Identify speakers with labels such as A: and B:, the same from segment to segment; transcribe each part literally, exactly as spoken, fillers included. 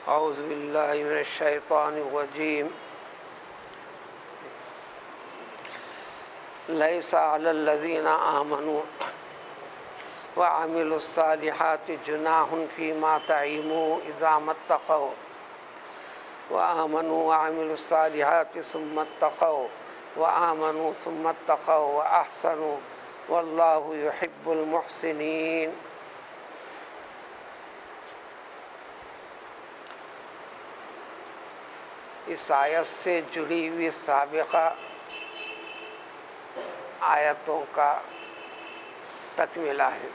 A: اعوذ باللہ من الشیطان الرجیم لیس علی الذین آمنوا وعملوا الصالحات جناح فیما طعموا اذا ما اتقوا وآمنوا وعملوا الصالحات ثم اتقوا وآمنوا ثم اتقوا وأحسنوا واللہ يحب المحسنین۔ اس آیت سے جڑی ہوئی سابقہ آیتوں کا تکملہ ہے۔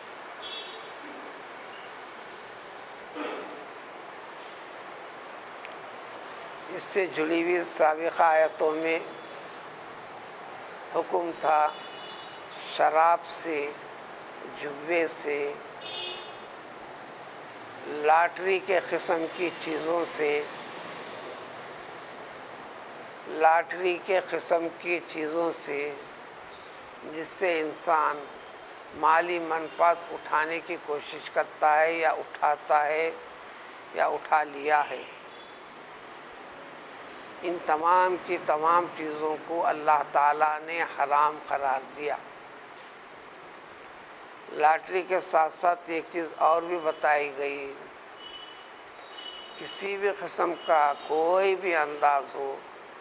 A: اس سے جڑی ہوئی سابقہ آیتوں میں حکم تھا شراب سے، جوے سے، لاٹری کے قسم کی چیزوں سے لاٹری کے قسم کی چیزوں سے جس سے انسان مالی منفعت اٹھانے کی کوشش کرتا ہے یا اٹھاتا ہے یا اٹھا لیا ہے، ان تمام کی تمام چیزوں کو اللہ تعالیٰ نے حرام قرار دیا۔ لاٹری کے ساتھ ساتھ ایک چیز اور بھی بتائی گئی، کسی بھی قسم کا کوئی بھی انداز ہو،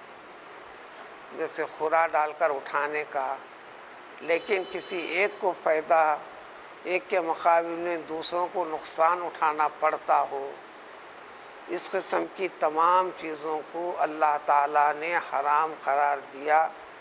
A: جیسے خورا ڈال کر اٹھانے کا، لیکن کسی ایک کو فائدہ، ایک کے مقابل میں دوسروں کو نقصان اٹھانا پڑتا ہو، اس قسم کی تمام چیزوں کو اللہ تعالیٰ نے حرام قرار دیا۔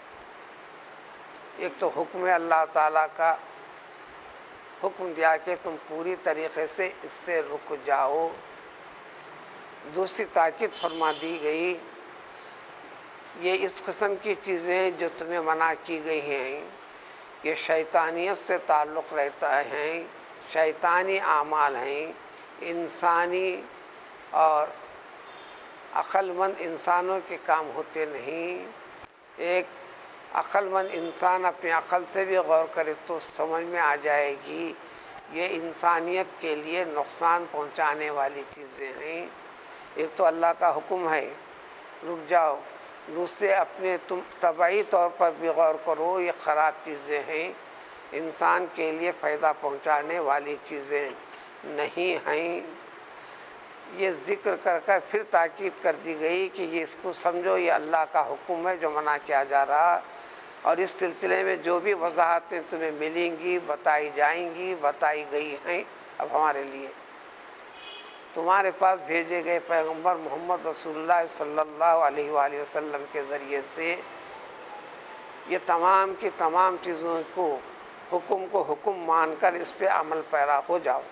A: ایک تو حکم اللہ تعالیٰ کا حکم دیا کہ تم پوری طریقے سے اس سے رک جاؤ، دوسری تاکید فرما دی گئی یہ اس قسم کی چیزیں جو تمہیں منع کی گئی ہیں یہ شیطانیت سے تعلق رہتا ہے، شیطانی اعمال ہیں، انسانی اور عقل مند انسانوں کے کام ہوتے نہیں۔ ایک عقل مند انسان اپنی عقل سے بھی غور کرے تو سمجھ میں آ جائے گی یہ انسانیت کے لیے نقصان پہنچانے والی چیزیں ہیں۔ ایک تو اللہ کا حکم ہے رک جاؤ، دوسرے اپنے تم طبعی طور پر بھی غور کرو یہ خراب چیزیں ہیں، انسان کے لیے فائدہ پہنچانے والی چیزیں نہیں ہیں۔ یہ ذکر کر کر پھر تاکید کر دی گئی کہ یہ اس کو سمجھو یہ اللہ کا حکم ہے جو منع کیا جا رہا، اور اس سلسلے میں جو بھی وضاحتیں تمہیں ملیں گی بتائی جائیں گی، بتائی گئی ہیں۔ اب ہمارے لیے تمہارے پاس بھیجے گئے پیغمبر محمد رسول اللہ صلی اللہ علیہ وآلہ وسلم کے ذریعے سے یہ تمام کی تمام چیزوں کو حکم کو حکم مان کر اس پہ عمل پیرا ہو جاؤ۔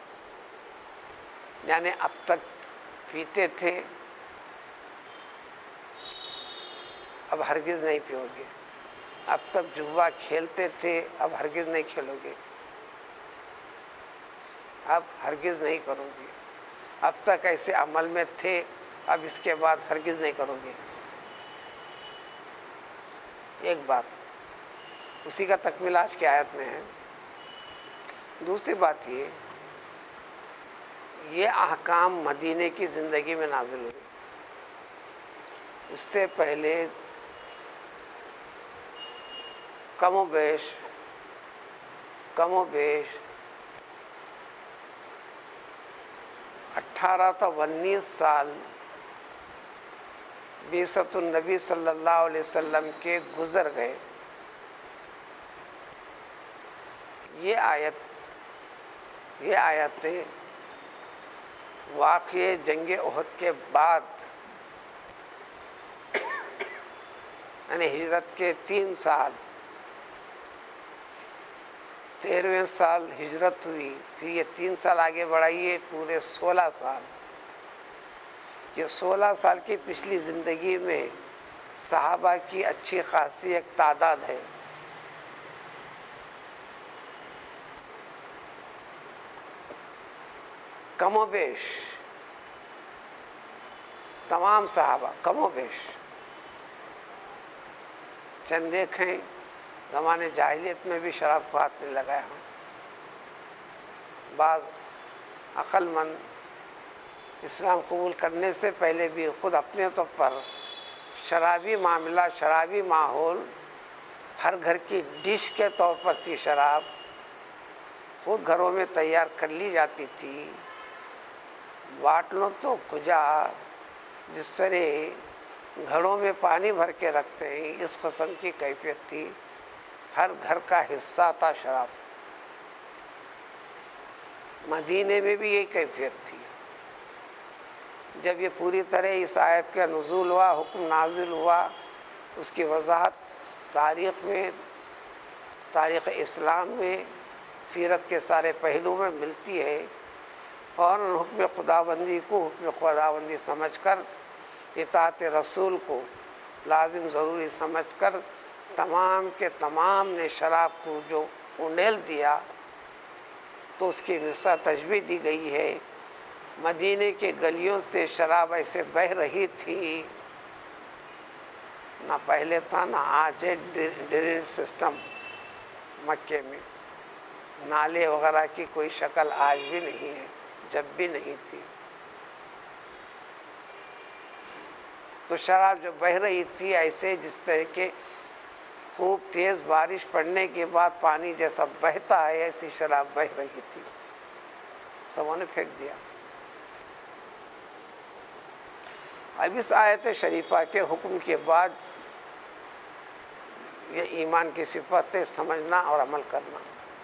A: یعنی اب تک پیتے تھے، اب ہرگز نہیں پیو گے، اب تک جوا کھیلتے تھے، اب ہرگز نہیں کھیلو گے، اب ہرگز نہیں کرو گے، اب تک ایسے عمل میں تھے، اب اس کے بعد ہرگز نہیں کرو گے۔ ایک بات اسی کا تکملہ آج کی آیت میں ہے۔ دوسری بات یہ یہ احکام مدینے کی زندگی میں نازل ہوئے، اس سے پہلے کم و بیش کم و بیش اٹھارہ تا انیس سال بعثت النبی صلی اللہ علیہ وسلم کے گزر گئے۔ یہ آیت یہ آیتیں واقعے جنگ احد کے بعد یعنی ہجرت کے تین سال، تیرہویں سال ہجرت ہوئی، پھر یہ تین سال آگے بڑھائیے پورے سولہ سال۔ یہ سولہ سال کی پچھلی زندگی میں صحابہ کی اچھی خاصی ایک تعداد ہے۔ کم و بیش تمام صحابہ کم و بیش، چند دیکھیں زمانے جاہلیت میں بھی شراب کو ہاتھ نہیں لگایا ہوں، بعض عقل مند اسلام قبول کرنے سے پہلے بھی خود اپنے طور پر شرابی معاملہ، شرابی ماحول، ہر گھر کی ڈش کے طور پر تھی شراب، خود گھروں میں تیار کر لی جاتی تھی۔ باٹلوں تو کجا، جس طرح گھڑوں میں پانی بھر کے رکھتے ہیں، اس قسم کی کیفیت تھی، ہر گھر کا حصہ تھا شراب۔ مدینے میں بھی یہی کیفیت تھی۔ جب یہ پوری طرح اس آیت کا نزول ہوا، حکم نازل ہوا، اس کی وضاحت تاریخ میں، تاریخ اسلام میں، سیرت کے سارے پہلو میں ملتی ہے۔ فوراً حکم خداوندی کو حکم خداوندی سمجھ کر، اطاعت رسول کو لازم ضروری سمجھ کر، تمام کے تمام نے شراب کو جو انڈیل دیا، تو اس کی مثال تشبیہ دی گئی ہے۔ مدینے کے گلیوں سے شراب ایسے بہہ رہی تھی، نہ پہلے تھا نہ آج ہے ڈرینیج سسٹم مکے میں، نالے وغیرہ کی کوئی شکل آج بھی نہیں ہے، جب بھی نہیں تھی۔ تو شراب جو بہہ رہی تھی ایسے جس طرح کے خوب تیز بارش پڑنے کے بعد پانی جیسا بہتا ہے، ایسی شراب بہہ رہی تھی، سبوں نے پھینک دیا۔ اب اس آیت شریفہ کے حکم کے بعد یہ ایمان کی صفتیں سمجھنا اور عمل کرنا۔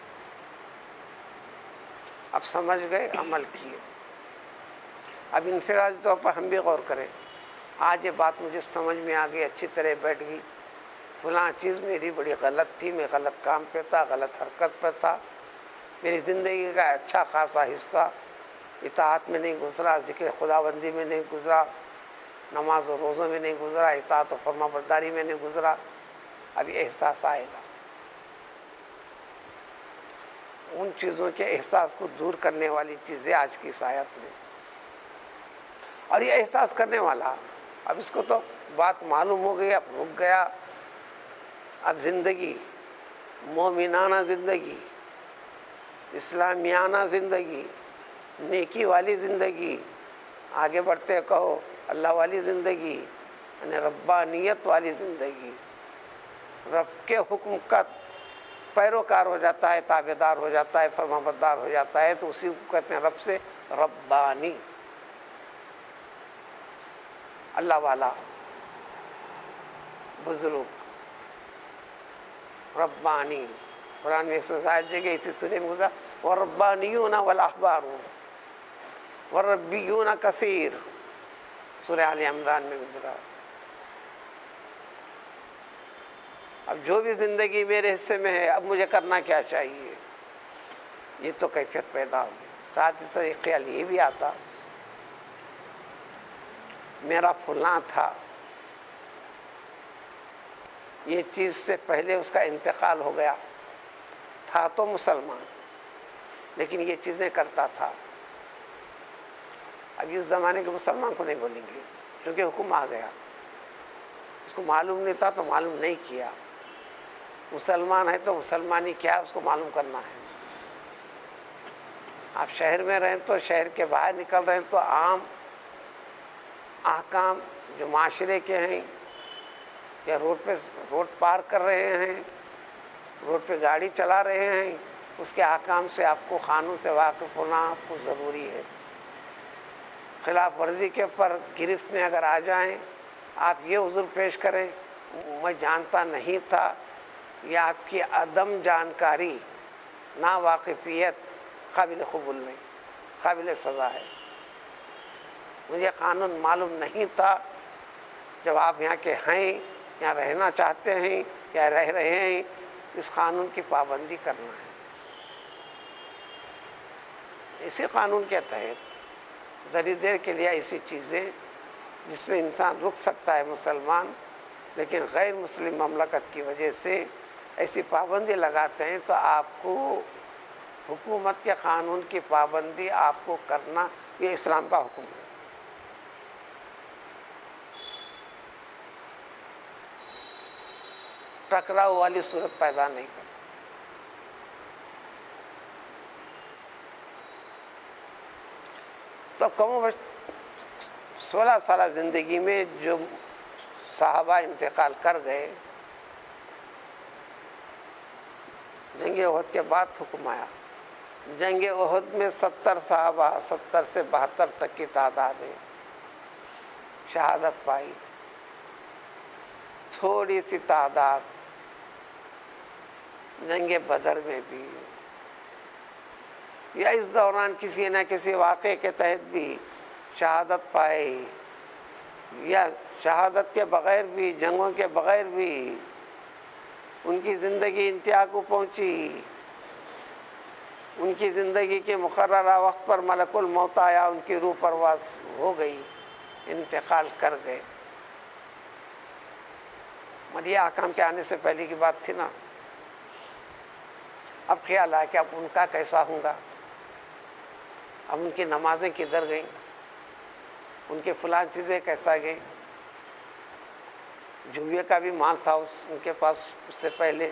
A: اب سمجھ گئے، عمل کیے۔ اب انفرادی طور پر ہم بھی غور کریں۔ آج یہ بات مجھے سمجھ میں آ گئی، اچھی طرح بیٹھ گئی، فلاں چیز میری بڑی غلط تھی، میں غلط کام پہ تھا، غلط حرکت پہ تھا، میری زندگی کا اچھا خاصا حصہ اطاعت میں نہیں گزرا، ذکر خداوندی میں نہیں گزرا، نماز و روزوں میں نہیں گزرا، اطاعت و فرما برداری میں نہیں گزرا۔ اب یہ احساس آئے گا، ان چیزوں کے احساس کو دور کرنے والی چیزیں آج کی اس آیت میں، اور یہ احساس کرنے والا، اب اس کو تو بات معلوم ہو گئی، اب رک گیا۔ اب زندگی، مومنانہ زندگی، اسلامیانہ زندگی، نیکی والی زندگی، آگے بڑھتے کہو اللہ والی زندگی، یعنی ربانیت والی زندگی، رب کے حکم کا پیروکار ہو جاتا ہے، تابع دار ہو جاتا ہے، فرما بردار ہو جاتا ہے، تو اسی کو کہتے ہیں رب سے ربانی، اللہ والا، بزرگ، ربانی۔ قرآن میں ایک سو سات جگہ اسی سورہ میں گزرا، وَالرَّبَّانِيُّونَ وَالْأَحْبَارُ وَالرَّبِّيُّونَ کثیر، سورہ آل عمران میں گزرا۔ اب جو بھی زندگی میرے حصے میں ہے، اب مجھے کرنا کیا چاہیے، یہ تو کیفیت پیدا ہوگی۔ ساتھ ہی ساتھ ایک خیال یہ بھی آتا، میرا فلاں تھا، یہ چیز سے پہلے اس کا انتقال ہو گیا، تھا تو مسلمان لیکن یہ چیزیں کرتا تھا۔ اب اس زمانے کے مسلمان کو نہیں بولیں گے، چونکہ حکم آ گیا، اس کو معلوم نہیں تھا تو معلوم نہیں کیا، مسلمان ہے تو مسلمانی کیا ہے اس کو معلوم کرنا ہے۔ آپ شہر میں رہیں تو شہر کے باہر نکل رہے ہیں تو عام احکام جو معاشرے کے ہیں، یا روڈ پہ روڈ پار کر رہے ہیں، روڈ پہ گاڑی چلا رہے ہیں، اس کے احکام سے آپ کو قانون سے واقف ہونا آپ کو ضروری ہے۔ خلاف ورزی کے پر گرفت میں اگر آ جائیں، آپ یہ عذر پیش کریں میں جانتا نہیں تھا، یا آپ کی عدم جانکاری، ناواقفیت قابل قبول نہیں، قابل سزا ہے۔ مجھے قانون معلوم نہیں تھا، جب آپ یہاں کے ہیں، یہاں رہنا چاہتے ہیں یا رہ رہے ہیں، اس قانون کی پابندی کرنا ہے۔ اسی قانون کے تحت ذری دیر کے لیے ایسی چیزیں جس میں انسان رک سکتا ہے مسلمان، لیکن غیر مسلم مملکت کی وجہ سے ایسی پابندی لگاتے ہیں، تو آپ کو حکومت کے قانون کی پابندی آپ کو کرنا، یہ اسلام کا حکم ہے۔ ٹکراؤ والی صورت پیدا نہیں کرتا۔ تو کم و بیش سولہ سالہ زندگی میں جو صحابہ انتقال کر گئے، جنگ احد کے بعد حکم آیا۔ جنگ احد میں ستر صحابہ، ستر سے بہتر تک کی تعداد ہے، شہادت پائی۔ تھوڑی سی تعداد جنگ بدر میں بھی، یا اس دوران کسی نہ کسی واقعے کے تحت بھی شہادت پائی، یا شہادت کے بغیر بھی، جنگوں کے بغیر بھی ان کی زندگی انتہا کو پہنچی۔ ان کی زندگی کے مقررہ وقت پر ملک الموت آیا، ان کی روح پرواز ہو گئی، انتقال کر گئے۔ مدیہ احکام کے آنے سے پہلے کی بات تھی نا۔ اب خیال آیا کہ اب ان کا کیسا ہوں گا، اب ان کی نمازیں کدھر گئیں، ان کے فلاں چیزیں کیسا گئیں۔ جوئے کا بھی مال تھا اس ان کے پاس، اس سے پہلے۔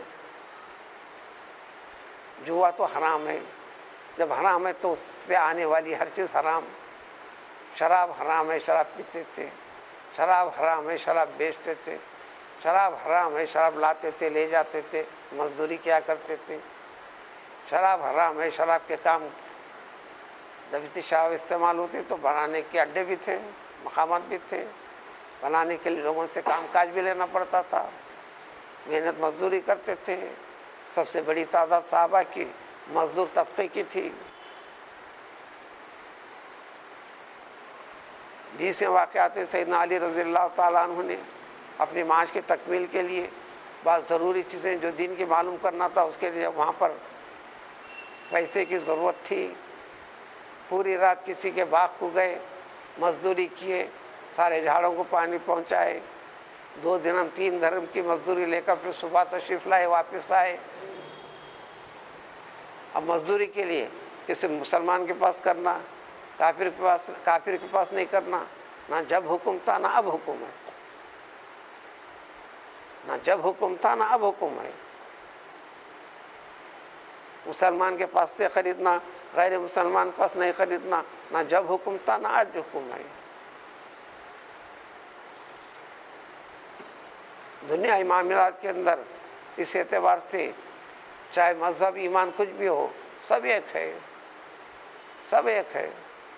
A: جوا تو حرام ہے، جب حرام ہے تو اس سے آنے والی ہر چیز حرام۔ شراب حرام ہے، شراب پیتے تھے۔ شراب حرام ہے، شراب بیچتے تھے۔ شراب حرام ہے، شراب لاتے تھے، لے جاتے تھے، مزدوری کیا کرتے تھے۔ شراب حرام ہے، شراب کے کام جب اتنی شراب استعمال ہوتی تو بنانے کے اڈے بھی تھے، مقامات بھی تھے، بنانے کے لیے لوگوں سے کام کاج بھی لینا پڑتا تھا، محنت مزدوری کرتے تھے۔ سب سے بڑی تعداد صحابہ کی مزدور طبقے کی تھی۔ بیسویں واقعات سیدنا علی رضی اللہ تعالیٰ عنہ نے اپنی معاش کی تکمیل کے لیے بعض ضروری چیزیں جو دین کی معلوم کرنا تھا، اس کے لیے وہاں پر پیسے کی ضرورت تھی۔ پوری رات کسی کے باغ کو گئے، مزدوری کیے، سارے جھاڑوں کو پانی پہنچائے، دو درہم تین درہم کی مزدوری لے کر پھر صبح تشریف لائے، واپس آئے۔ اب مزدوری کے لیے کسی مسلمان کے پاس کرنا، کافر کے پاس کافر کے پاس نہیں کرنا۔ نہ جب حکم تھا نہ اب حکم ہے، نہ جب حکم تھا نہ اب حکم ہے۔ مسلمان کے پاس سے خریدنا، غیر مسلمان کے پاس نہیں خریدنا، نہ جب حکم تھا نہ آج حکم ہے۔ دنیائی معاملات کے اندر اس اعتبار سے چاہے مذہب ایمان کچھ بھی ہو، سب ایک ہے، سب ایک ہے۔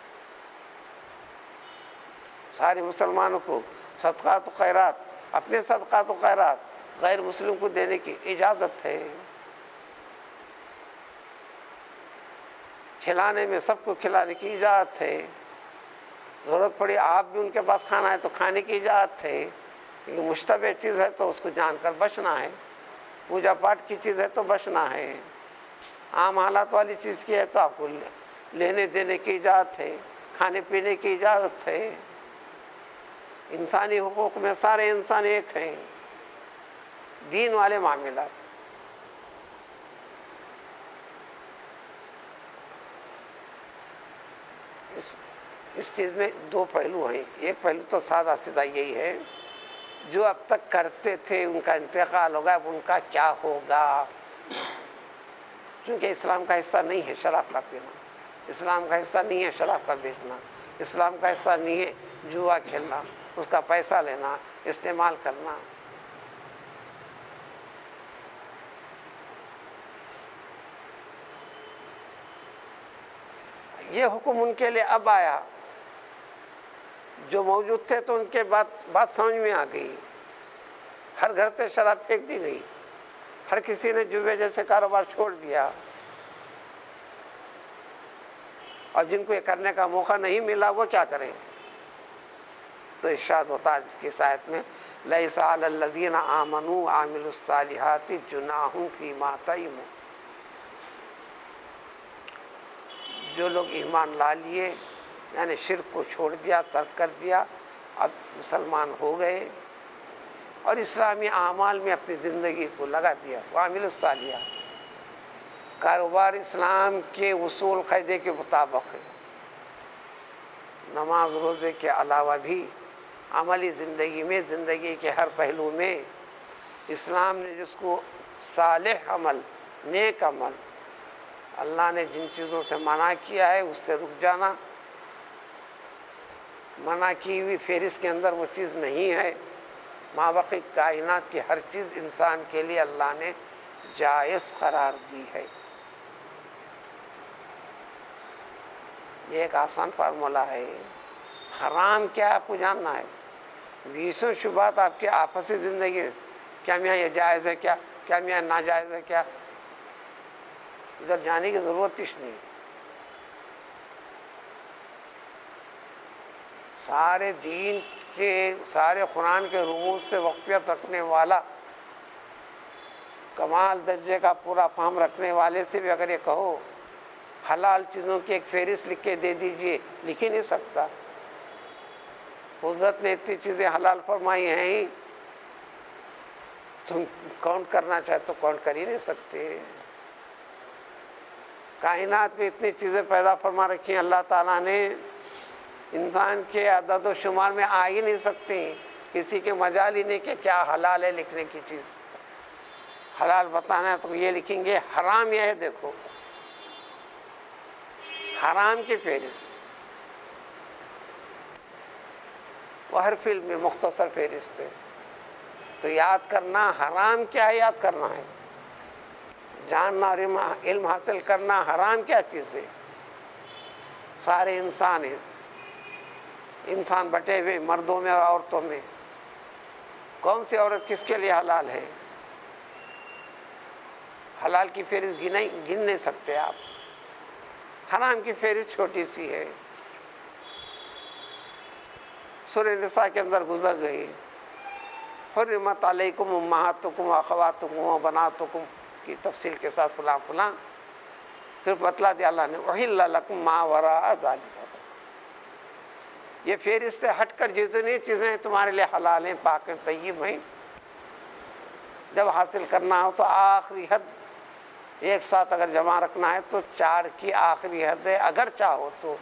A: سارے مسلمانوں کو صدقات و خیرات، اپنے صدقات و خیرات غیر مسلم کو دینے کی اجازت ہے۔ کھلانے میں سب کو کھلانے کی اجازت ہے۔ ضرورت پڑی آپ بھی ان کے پاس کھانا ہے تو کھانے کی اجازت ہے۔ کیونکہ مشتبہ چیز ہے تو اس کو جان کر بچنا ہے، پوجا پاٹ کی چیز ہے تو بچنا ہے، عام حالات والی چیز کی ہے تو آپ کو لینے دینے کی اجازت ہے، کھانے پینے کی اجازت ہے۔ انسانی حقوق میں سارے انسان ایک ہیں۔ دین والے معاملات، اس اس چیز میں دو پہلو ہیں۔ ایک پہلو تو سادہ سیدھا یہی ہے، جو اب تک کرتے تھے ان کا انتقال ہوگا، اب ان کا کیا ہوگا؟ کیونکہ اسلام کا حصہ نہیں ہے شراب کا پینا، اسلام کا حصہ نہیں ہے شراب کا بیچنا، اسلام کا حصہ نہیں ہے جوا کھیلنا، اس کا پیسہ لینا، استعمال کرنا۔ یہ حکم ان کے لیے اب آیا، جو موجود تھے تو ان کے بات بات سمجھ میں آ گئی۔ ہر گھر سے شراب پھینک دی گئی، ہر کسی نے جوے جیسے کاروبار چھوڑ دیا، اور جن کو یہ کرنے کا موقع نہیں ملا وہ کیا کریں؟ تو ارشاد ہوتا ہے کی آیت میں، لیس علی الذین آمنوا وعملوا الصالحات جناح فیما طعموا۔ جو لوگ ایمان لا لیے، یعنی شرک کو چھوڑ دیا، ترک کر دیا، اب مسلمان ہو گئے اور اسلامی اعمال میں اپنی زندگی کو لگا دیا، وعملوا الصالحات، کاروبار اسلام کے اصول قاعدے کے مطابق ہے، نماز روزے کے علاوہ بھی عملی زندگی میں، زندگی کے ہر پہلو میں اسلام نے جس کو صالح عمل، نیک عمل، اللہ نے جن چیزوں سے منع کیا ہے اس سے رک جانا، منع کی ہوئی فہرست کے اندر وہ چیز نہیں ہے۔ مابقی کائنات کی ہر چیز انسان کے لیے اللہ نے جائز قرار دی ہے۔ یہ ایک آسان فارمولہ ہے۔ حرام کیا آپ کو جاننا ہے، بیسوں شبہات آپ کے آپسی زندگی میں، کیا میاں یہ جائز ہے، کیا کیا میاں ناجائز ہے، کیا، ادھر جانے کی ضرورت ہی نہیں۔ سارے دین کے، سارے قرآن کے رموز سے واقفیت رکھنے والا، کمال درجے کا پورا فہم رکھنے والے سے بھی اگر یہ کہو حلال چیزوں کی ایک فہرست لکھ کے دے دیجئے، لکھ ہی نہیں سکتا۔ حضرت نے اتنی چیزیں حلال فرمائی ہیں ہی، تم کاؤنٹ کرنا چاہے تو کاؤنٹ کر ہی نہیں سکتے۔ کائنات میں اتنی چیزیں پیدا فرما رکھی ہیں اللہ تعالیٰ نے، انسان کے عدد و شمار میں آ ہی نہیں سکتی، کسی کے مجال ہی نہیں کہ کیا حلال ہے لکھنے کی چیز۔ حلال بتانا ہے تو یہ لکھیں گے، حرام یہ ہے دیکھو، حرام کی فہرست، وہ ہر فلم میں مختصر فہرست ہے۔ تو یاد کرنا حرام کیا ہے، یاد کرنا ہے، جاننا اور علم حاصل کرنا حرام کیا چیز ہے۔ سارے انسان ہیں، انسان بٹے ہوئے مردوں میں اور عورتوں میں، کون سی عورت کس کے لیے حلال ہے؟ حلال کی فہرست گن گن نہیں سکتے آپ، حرام کی فہرست چھوٹی سی ہے، سورہ نساء کے اندر گزر گئی، حرمت علیکم امہاتکم واخواتکم وبناتکم کی تفصیل کے ساتھ فلاں فلاں، پھر بتلا دیا اللہ نے احل لکم ما وراء ذلک۔ یہ فہرست سے ہٹ کر جتنی چیزیں تمہارے لیے حلال ہیں، پاک ہیں، طیب ہیں، جب حاصل کرنا ہو تو آخری حد ایک ساتھ اگر جمع رکھنا ہے تو چار کی آخری حد ہے، اگر چاہو تو۔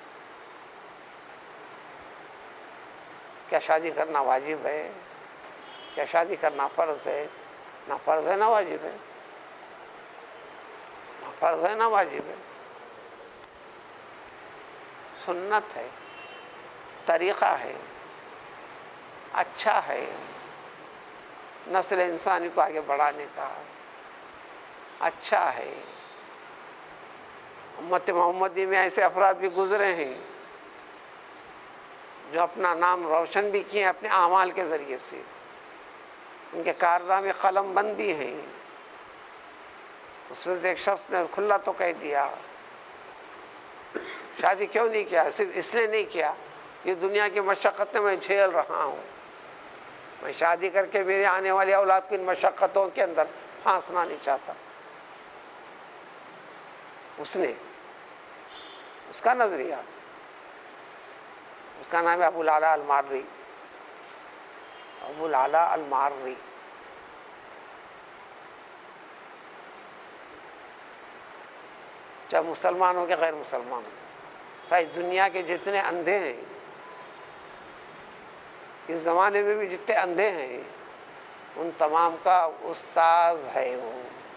A: کیا شادی کرنا واجب ہے؟ کیا شادی کرنا فرض ہے؟ نہ فرض ہے نہ واجب ہے، نہ فرض ہے نہ واجب ہے، سنت ہے، طریقہ ہے، اچھا ہے، نسل انسانی کو آگے بڑھانے کا اچھا ہے۔ امت محمدی میں ایسے افراد بھی گزرے ہیں جو اپنا نام روشن بھی کیے اپنے اعمال کے ذریعے سے، ان کے کارنامے قلم بند بھی ہیں۔ اس میں سے ایک شخص نے کھلا تو کہہ دیا شادی کیوں نہیں کیا، صرف اس لیے نہیں کیا، یہ دنیا کی مشقتیں میں جھیل رہا ہوں، میں شادی کر کے میرے آنے والی اولاد کو ان مشقتوں کے اندر پھانسنا نہیں چاہتا۔ اس نے، اس کا نظریہ، اس کا نام ہے ابو العلا الماری، ابو العلا الماری۔ چاہے مسلمان ہو کہ غیر مسلمان ہو، ساری دنیا کے جتنے اندھے ہیں، اس زمانے میں بھی جتنے اندھے ہیں، ان تمام کا استاذ ہے وہ،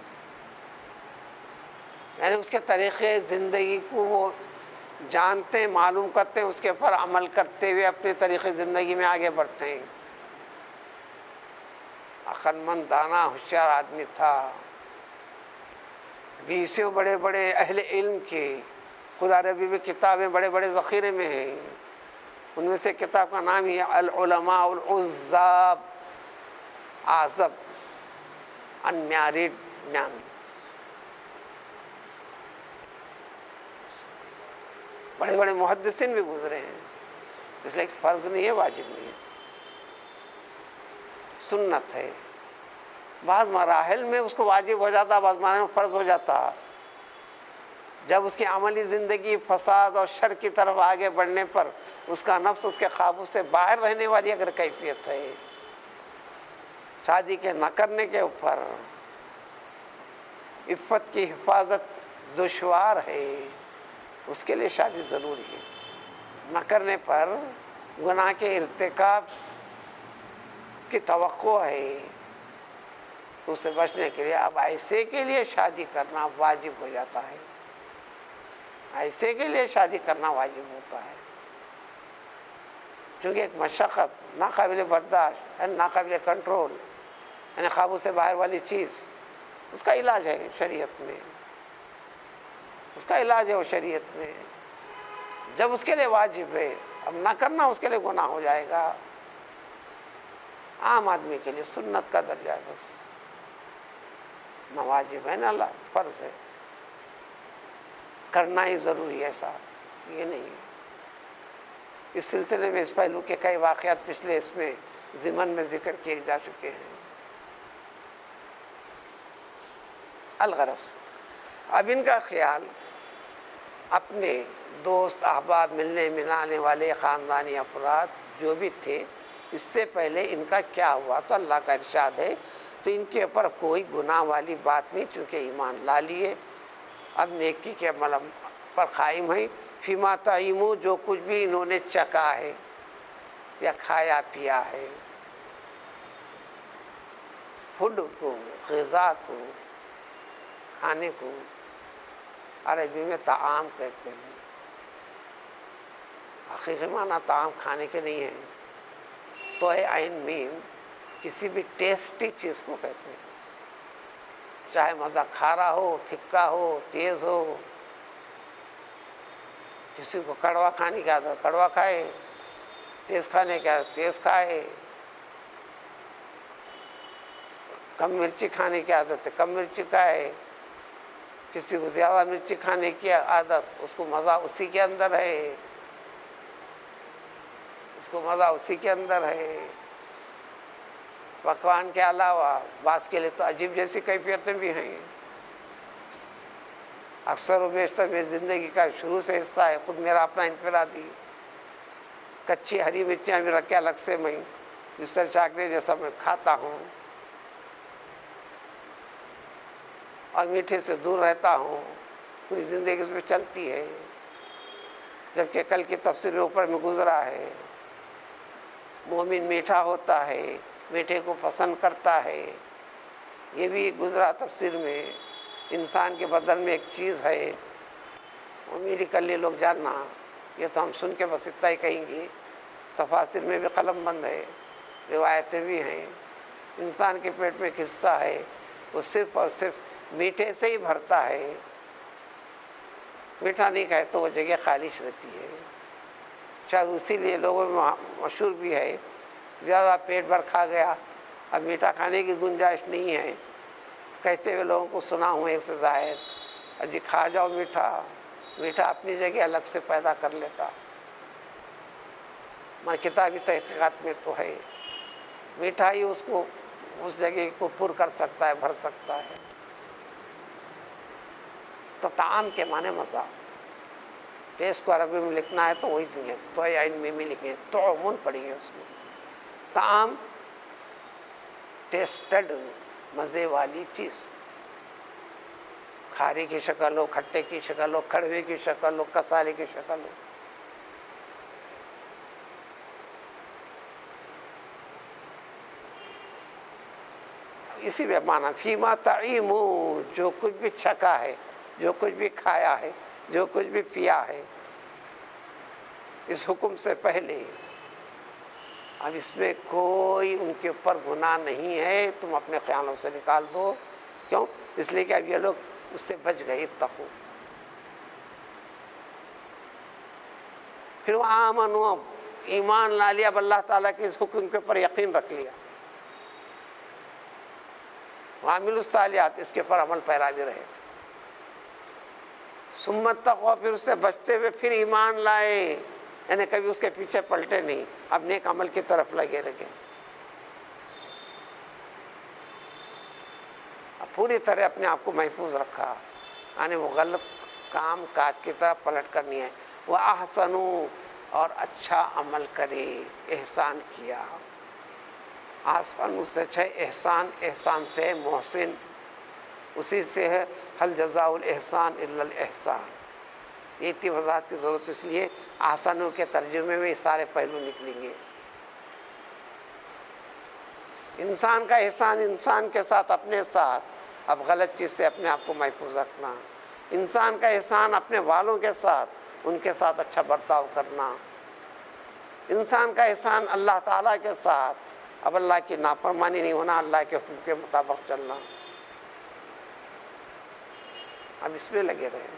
A: یعنی اس کے طریقے زندگی کو وہ جانتے ہیں، معلوم کرتے ہیں، اس کے پر عمل کرتے ہوئے اپنے طریقے زندگی میں آگے بڑھتے ہیں۔ عقل مند، دانا، ہوشیار آدمی تھا، بیسوں بڑے بڑے اہل علم کے، خدا عربی میں کتابیں بڑے بڑے ذخیرے میں ہیں، ان میں سے کتاب کا نام ہی العلماء العزاب، عازب، انمیرڈ مین۔ بڑے بڑے محدثین بھی گزرے ہیں، اس لیے فرض نہیں ہے، واجب نہیں ہے، سنت ہے۔ بعض مراحل میں اس کو واجب ہو جاتا، بعض مراحل میں فرض ہو جاتا، جب اس کی عملی زندگی فساد اور شر کی طرف آگے بڑھنے پر اس کا نفس اس کے قابو سے باہر رہنے والی اگر کیفیت ہے، شادی کے نہ کرنے کے اوپر عفت کی حفاظت دشوار ہے، اس کے لیے شادی ضروری ہے۔ نہ کرنے پر گناہ کے ارتکاب کی توقع ہے، اس سے بچنے کے لیے اب ایسے کے لیے شادی کرنا واجب ہو جاتا ہے، ایسے کے لیے شادی کرنا واجب ہوتا ہے۔ چونکہ ایک مشقت ناقابل برداشت ہے، ناقابل کنٹرول، یعنی قابو سے باہر والی چیز، اس کا علاج ہے شریعت میں، اس کا علاج ہے وہ شریعت میں. جب اس کے لیے واجب ہے، اب نہ کرنا اس کے لیے گناہ ہو جائے گا. عام آدمی کے لیے سنت کا درجہ ہے، بس نہ واجب ہے نہ اللہ فرض ہے. کرنا ہی ضروری ہے، ایسا یہ نہیں ہے. اس سلسلے میں اس پہلو کے کئی واقعات پچھلے اس میں ضمن میں ذکر کیے جا چکے ہیں. الغرض اب ان کا خیال اپنے دوست احباب، ملنے ملانے والے خاندانی افراد جو بھی تھے، اس سے پہلے ان کا کیا ہوا. تو اللہ کا ارشاد ہے تو ان کے اوپر کوئی گناہ والی بات نہیں، چونکہ ایمان لا لیے، اب نیکی کے عمل پر قائم ہیں. فیما تعیمو، جو کچھ بھی انہوں نے چکا ہے یا کھایا پیا ہے، فوڈ کو، غذا کو، کھانے کو عربی میں طعام کہتے ہیں. حقیقی معنی طعام کھانے کے نہیں ہے، تو ہے عین میم، کسی بھی ٹیسٹی چیز کو کہتے ہیں، چاہے مزہ کھارا ہو، پھکا ہو، تیز ہو. کسی کو کڑوا کھانے کی عادت کڑوا کھائے، تیز کھانے کی عادت تیز کھائے، کم مرچی کھانے کی عادت ہے کم مرچی کھائے، کسی کو زیادہ مرچی کھانے کی عادت، اس کو مزہ اسی کے اندر ہے، اس کو مزہ اسی کے اندر ہے. پکوان کے علاوہ بعض کے لیے تو عجیب جیسی کیفیتیں بھی ہیں. اکثر و بیشتر میری زندگی کا شروع سے حصہ ہے، خود میرا اپنا انفرادی. کچی ہری مرچیاں بھی رکھ کے الگ سے میں جس طرح چاکلے جیسا میں کھاتا ہوں، اور میٹھے سے دور رہتا ہوں. پوری زندگی اس میں چلتی ہے، جبکہ کل کی تفسیر میں اوپر میں گزرا ہے مومن میٹھا ہوتا ہے، میٹھے کو پسند کرتا ہے. یہ بھی گزرا تفسیر میں. انسان کے بدن میں ایک چیز ہے، وہ میری کلی لوگ جاننا، یہ تو ہم سن کے بس اتنا ہی کہیں گے. تفاسیر میں بھی قلم بند ہے، روایتیں بھی ہیں. انسان کے پیٹ میں ایک حصہ ہے، وہ صرف اور صرف میٹھے سے ہی بھرتا ہے. میٹھا نہیں کھائے تو وہ جگہ خالص رہتی ہے. شاید اسی لیے لوگوں میں مشہور بھی ہے، زیادہ پیٹ بھر کھا گیا، اب میٹھا کھانے کی گنجائش نہیں ہے. کہتے ہوئے لوگوں کو سنا ہوں ایک سے زائد، اجی کھا جاؤ میٹھا، میٹھا اپنی جگہ الگ سے پیدا کر لیتا. مگر کتابی تحقیقات میں تو ہے میٹھا ہی اس کو اس جگہ کو پر کر سکتا ہے، بھر سکتا ہے. تو طعام کے معنی مزہ. ٹیسٹ کو عربی میں لکھنا ہے تو وہی ہے، تو عین میں بھی لکھیں، تو عمون پڑیں گے اس میں. طعام ٹیسٹڈ، مزے والی چیز، کھارے کی شکل ہو، کھٹے کی شکل ہو، کڑوے کی شکل ہو، کسالے کی شکل ہو. اسی میں معنی فیما تعیمو، جو کچھ بھی چھکا ہے، جو کچھ بھی کھایا ہے، جو کچھ بھی پیا ہے. اس حکم سے پہلے اب اس میں کوئی ان کے اوپر گناہ نہیں ہے، تم اپنے خیالوں سے نکال دو. کیوں؟ اس لیے کہ اب یہ لوگ اس سے بچ گئے. اتقوا. پھر وہ آمنوا، ایمان لا لیا، اب اللہ تعالیٰ کے اس حکم کے اوپر یقین رکھ لیا. وعملوا الصالحات، اس کے اوپر عمل پیرا بھی رہے. ثم اتقوا، پھر اس سے بچتے ہوئے پھر ایمان لائے، یعنی کبھی اس کے پیچھے پلٹے نہیں، اب نیک عمل کی طرف لگے رہے. پوری طرح اپنے آپ کو محفوظ رکھا، یعنی وہ غلط کام کاج کی طرف پلٹ کرنی ہے. وہ احسنوا، اور اچھا عمل کرے، احسان کیا. احسن اس سے اچھا احسان، احسان سے محسن، اسی سے ہے هل جزاء الاحسان الا الاحسان. یہ اتنی وضاحت کی ضرورت، اس لیے احسنوں کے ترجمے میں سارے پہلو نکلیں گے. انسان کا احسان انسان کے ساتھ، اپنے ساتھ، اب غلط چیز سے اپنے آپ کو محفوظ رکھنا. انسان کا احسان اپنے والوں کے ساتھ، ان کے ساتھ اچھا برتاؤ کرنا. انسان کا احسان اللہ تعالیٰ کے ساتھ، اب اللہ کی نافرمانی نہیں ہونا، اللہ کے حکم کے مطابق چلنا، اب اس میں لگے رہے۔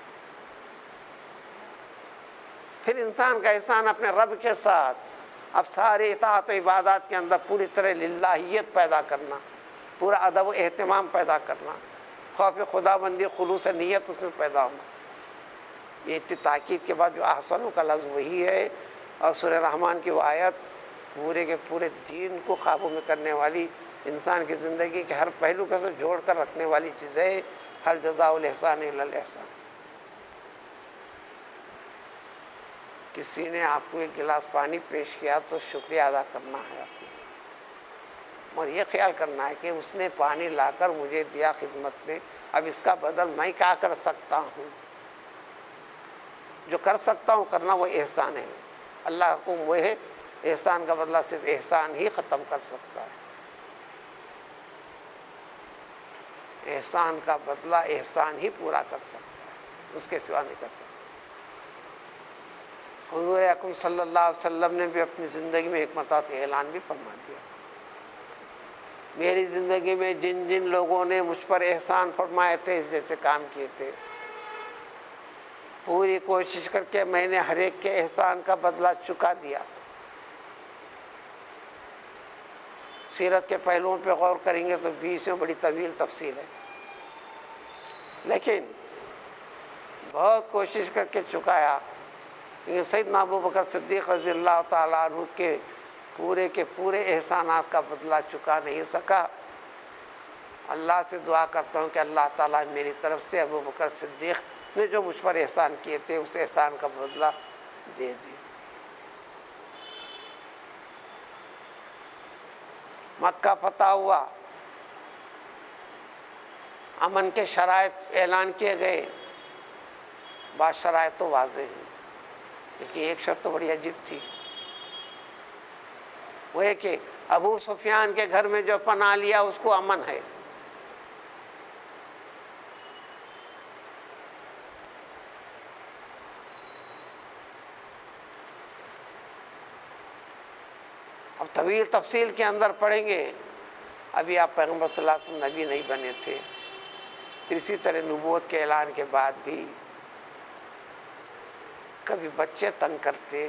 A: پھر انسان کا احسان اپنے رب کے ساتھ، اب سارے اطاعت و عبادات کے اندر پوری طرح للہیت پیدا کرنا، پورا ادب و اہتمام پیدا کرنا، خوف خدا بندی، خلوص نیت اس میں پیدا ہونا۔ یہ اتنی تاکید کے بعد جو احسنوں کا لفظ وہی ہے، اور سورہ رحمان کی وہ آیت پورے کے پورے دین کو قابو میں کرنے والی، انسان کی زندگی کے ہر پہلو کا سے جوڑ کر رکھنے والی چیز ہے، ہل جزاء الاحسان الا الاحسان۔ کسی نے آپ کو ایک گلاس پانی پیش کیا تو شکریہ ادا کرنا ہے آپ کو، اور یہ خیال کرنا ہے کہ اس نے پانی لا کر مجھے دیا خدمت میں، اب اس کا بدل میں کیا کر سکتا ہوں؟ جو کر سکتا ہوں کرنا وہ احسان ہے۔ اللہ کو وہ ہے، احسان کا بدلہ صرف احسان ہی ختم کر سکتا ہے، احسان کا بدلہ احسان ہی پورا کر سکتا ہے، اس کے سوا نہیں کر سکتا۔ حضور اکرم صلی اللہ علیہ وسلم نے بھی اپنی زندگی میں ایک مرتبہ اعلان بھی فرما دیا، میری زندگی میں جن جن لوگوں نے مجھ پر احسان فرمائے تھے، اس جیسے کام کیے تھے، پوری کوشش کر کے میں نے ہر ایک کے احسان کا بدلہ چکا دیا۔ سیرت کے پہلوؤں پہ غور کریں گے تو بیچ میں بڑی طویل تفصیل ہے، لیکن بہت کوشش کر کے چکایا، لیکن سیدنا ابو بکر صدیق رضی اللہ تعالیٰ عنہ کے پورے کے پورے احسانات کا بدلہ چکا نہیں سکا۔ اللہ سے دعا کرتا ہوں کہ اللہ تعالیٰ میری طرف سے ابو بکر صدیق نے جو مجھ پر احسان کیے تھے اس احسان کا بدلہ دے دی۔ مکہ فتح ہوا، امن کے شرائط اعلان کیے گئے، بعض شرائط تو واضح ہیں، لیکن ایک شرط تو بڑی عجیب تھی، وہ ہے کہ ابو سفیان کے گھر میں جو پناہ لیا اس کو امن ہے۔ اب طویل تفصیل کے اندر پڑھیں گے، ابھی آپ پیغمبر صلی اللہ علیہ وسلم نبی نہیں بنے تھے، پھر اسی طرح نبوت کے اعلان کے بعد بھی کبھی بچے تنگ کرتے،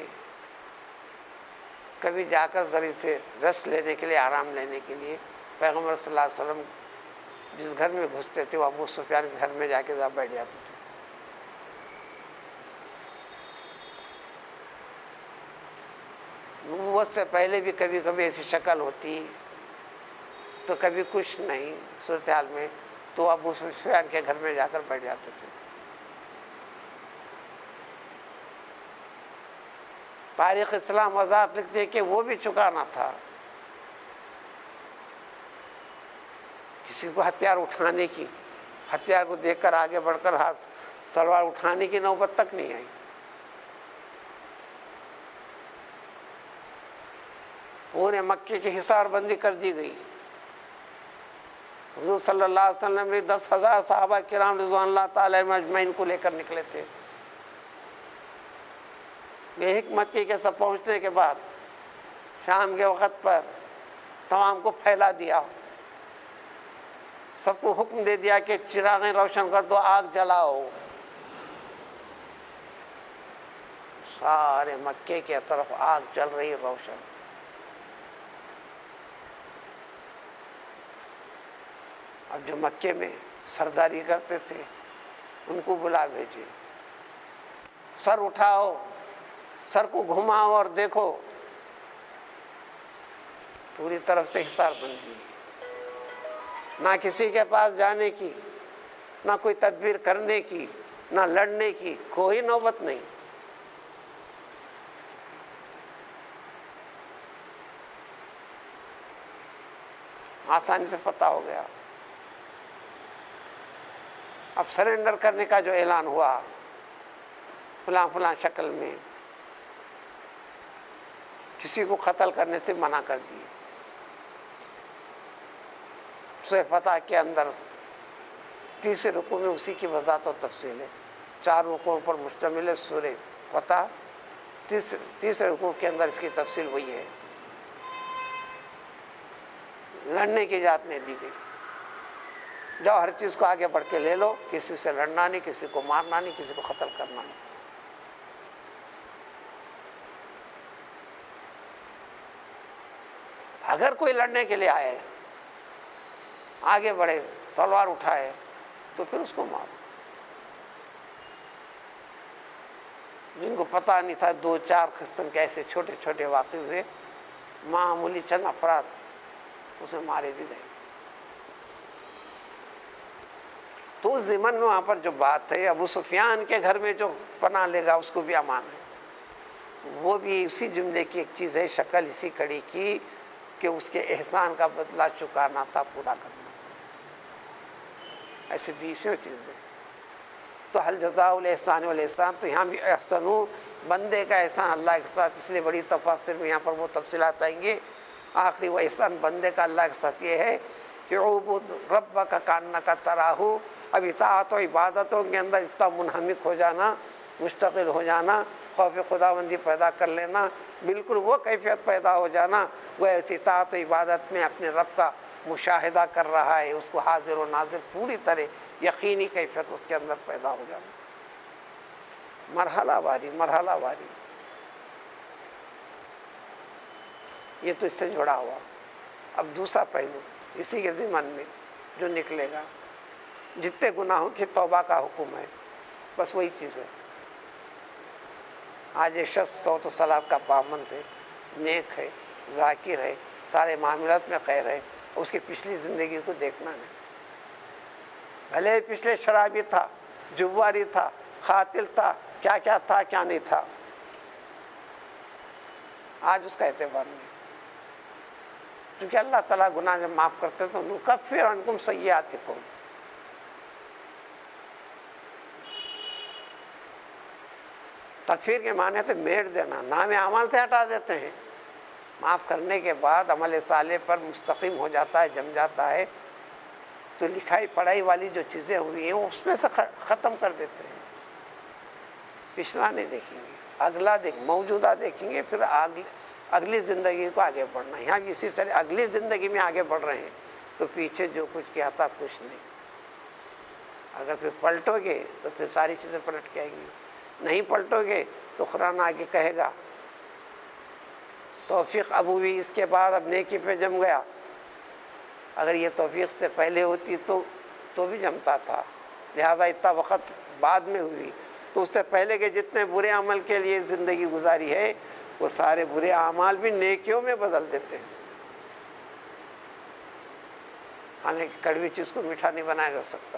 A: کبھی جا کر ذریعے سے رس لینے کے لیے، آرام لینے کے لیے پیغمبر صلی اللہ علیہ وسلم جس گھر میں گھستے تھے وہ ابو سفیان کے گھر میں جا کے بیٹھ جاتے تھے۔ نبوت سے پہلے بھی کبھی کبھی ایسی شکل ہوتی تو کبھی کچھ نہیں صورتحال میں، تو ابو سفیان کے گھر میں جا کر بیٹھ جاتے تھے۔ تاریخ اسلام وضاحت لکھتے ہیں کہ وہ بھی چکانا تھا، کسی کو ہتھیار اٹھانے کی، ہتھیار کو دیکھ کر آگے بڑھ کر ہاتھ تلوار اٹھانے کی نوبت تک نہیں آئی۔ پورے مکے کی حصار بندی کر دی گئی۔ حضور صلی اللہ علیہ وسلم نے دس ہزار صحابہ کرام رضوان اللہ تعالی علیہم اجمعین کو لے کر نکلے تھے۔ بے حکمت کی کہ سب پہنچنے کے بعد شام کے وقت پر تمام کو پھیلا دیا، سب کو حکم دے دیا کہ چراغیں روشن کر دو، آگ جلاؤ۔ سارے مکے کے طرف آگ جل رہی روشن۔ اب جو مکے میں سرداری کرتے تھے ان کو بلا بھیجے، سر اٹھاؤ، سر کو گھماؤ اور دیکھو، پوری طرف سے حصار بندی، نہ کسی کے پاس جانے کی، نہ کوئی تدبیر کرنے کی، نہ لڑنے کی کوئی نوبت نہیں۔ آسانی سے پتہ ہو گیا۔ اب سرنڈر کرنے کا جو اعلان ہوا فلاں فلاں شکل میں، کسی کو قتل کرنے سے منع کر دیے۔ سورہ فتح کے اندر تیسرے رکوع میں اسی کی وضاحت اور تفصیل ہے، چار رکوعوں پر مشتمل ہے سورہ فتح، تیسرے تیسرے حقوق کے اندر اس کی تفصیل وہی ہے، لڑنے کی اجازت نہیں دی گئی، جاؤ ہر چیز کو آگے بڑھ کے لے لو، کسی سے لڑنا نہیں، کسی کو مارنا نہیں، کسی کو قتل کرنا نہیں۔ اگر کوئی لڑنے کے لیے آئے، آگے بڑھے، تلوار اٹھائے، تو پھر اس کو مارو۔ جن کو پتہ نہیں تھا، دو چار قسم کے ایسے چھوٹے چھوٹے واقع ہوئے، معمولی چند افراد اسے مارے بھی گئے۔ تو اس ضمن میں وہاں پر جو بات ہے، ابو سفیان کے گھر میں جو پناہ لے گا اس کو بھی امان ہے، وہ بھی اسی جملے کی ایک چیز ہے، شکل اسی کڑی کی کہ اس کے احسان کا بدلہ چکانا تھا، پورا کرنا تھا، ایسے بیسوں چیزیں۔ تو حل جزاء الاحسان والاحسان، تو یہاں بھی احسنو، بندے کا احسان اللہ کے ساتھ، اس لیے بڑی تفاصر میں یہاں پر وہ تفصیلات آئیں گے۔ آخری وہ احسان بندے کا اللہ کے ساتھ یہ ہے کہ عبد ربک کانک تراہ، اب اطاعت و عبادتوں کے اندر اتنا منہمک ہو جانا، مشتغل ہو جانا، خوف خداوندی پیدا کر لینا، بالکل وہ کیفیت پیدا ہو جانا وہ ایسی اطاعت و عبادت میں اپنے رب کا مشاہدہ کر رہا ہے، اس کو حاضر و ناظر پوری طرح یقینی کیفیت اس کے اندر پیدا ہو جانا، مرحلہ واری مرحلہ واری۔ یہ تو اس سے جڑا ہوا۔ اب دوسرا پہلو اسی کے ضمن میں جو نکلے گا، جتنے گناہوں کی توبہ کا حکم ہے، بس وہی چیز ہے۔ آج یہ شخص صوت و صلات کا پابند ہے، نیک ہے، ذاکر ہے، سارے معاملات میں خیر ہے، اس کی پچھلی زندگی کو دیکھنا نہیں، بھلے پچھلے شرابی تھا، جواری تھا، قاتل تھا، کیا کیا تھا کیا نہیں تھا، آج اس کا اعتبار نہیں، کیونکہ اللہ تعالیٰ گناہ جب معاف کرتے تو نکفر عنکم سیئاتکم، تکفیر کے معنی تھے میٹ دینا، نام اعمال سے ہٹا دیتے ہیں، معاف کرنے کے بعد عمل صالح پر مستقیم ہو جاتا ہے، جم جاتا ہے، تو لکھائی پڑھائی والی جو چیزیں ہوئی ہیں اس میں سے ختم کر دیتے ہیں، پچھلا نہیں دیکھیں گے، اگلا دیکھ موجودہ دیکھیں گے، پھر اگلی زندگی کو آگے بڑھنا۔ یہاں بھی اسی طرح اگلی زندگی میں آگے بڑھ رہے ہیں تو پیچھے جو کچھ کیا تھا کچھ نہیں، اگر پھر پلٹو گے تو پھر ساری چیزیں پلٹ کے آئیں گی، نہیں پلٹو گے تو قرآن آگے کہے گا توفیق ابو بھی اس کے بعد اب نیکی پہ جم گیا، اگر یہ توفیق سے پہلے ہوتی تو تو بھی جمتا تھا، لہذا اتنا وقت بعد میں ہوئی تو اس سے پہلے کے جتنے برے عمل کے لیے زندگی گزاری ہے وہ سارے برے اعمال بھی نیکیوں میں بدل دیتے ہیں۔ حالانکہ کڑوی چیز کو میٹھا نہیں بنایا جا سکتا،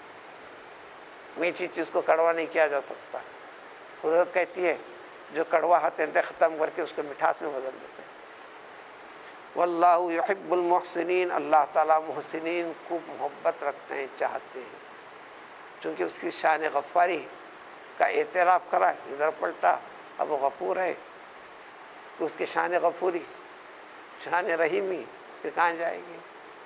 A: میٹھی چیز کو کڑوا نہیں کیا جا سکتا، قدرت کہتی ہے جو کڑواہٹ ہے ختم کر کے اس کو مٹھاس میں بدل دیتے ہیں۔ واللہ یحب المحسنین، اللہ تعالیٰ محسنین کو محبت رکھتے ہیں، چاہتے ہیں، چونکہ اس کی شان غفاری کا اعتراف کرا ہے، ادھر پلٹا اب وہ غفور ہے تو اس کی شان غفوری، شان رحیمی پھر کہاں جائے گی؟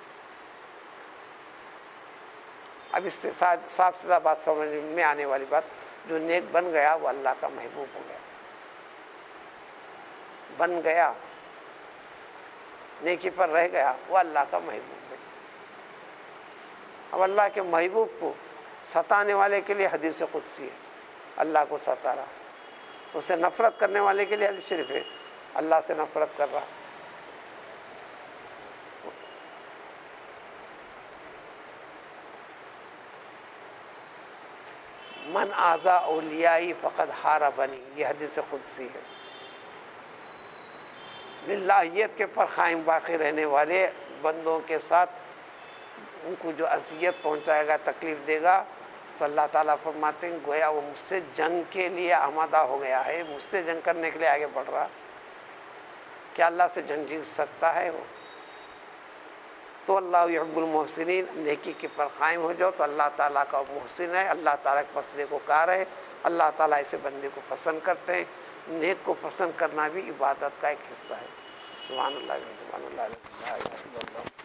A: اب اس سے صاف سیدھا بات سمجھ میں آنے والی بات، جو نیک بن گیا وہ اللہ کا محبوب ہو گیا، بن گیا نیکی پر رہ گیا وہ اللہ کا محبوب ہے۔ اب اللہ کے محبوب کو ستانے والے کے لیے حدیث قدسی ہے، اللہ کو ستا رہا، اسے نفرت کرنے والے کے لیے حدیث شریف ہے، اللہ سے نفرت کر رہا۔ من آذا اولیائی فقد حاربنی، یہ حدیث قدسی ہے۔ للہیت کے پر قائم باقی رہنے والے بندوں کے ساتھ ان کو جو اذیت پہنچائے گا، تکلیف دے گا، تو اللہ تعالیٰ فرماتے ہیں گویا وہ مجھ سے جنگ کے لیے آمادہ ہو گیا ہے، مجھ سے جنگ کرنے کے لیے آگے بڑھ رہا۔ کیا اللہ سے جنگ جیت سکتا ہے وہ؟ تو اللہ یحب المحسنین، نیکی کے پر قائم ہو جاؤ تو اللہ تعالیٰ کا محسن ہے، اللہ تعالیٰ کے پسندے کو کار ہے، اللہ تعالیٰ ایسے بندے کو پسند کرتے ہیں۔ نیک کو پسند کرنا بھی عبادت کا ایک حصہ ہے۔ سبحان اللہ، سبحان اللہ، لا الہ الا اللہ۔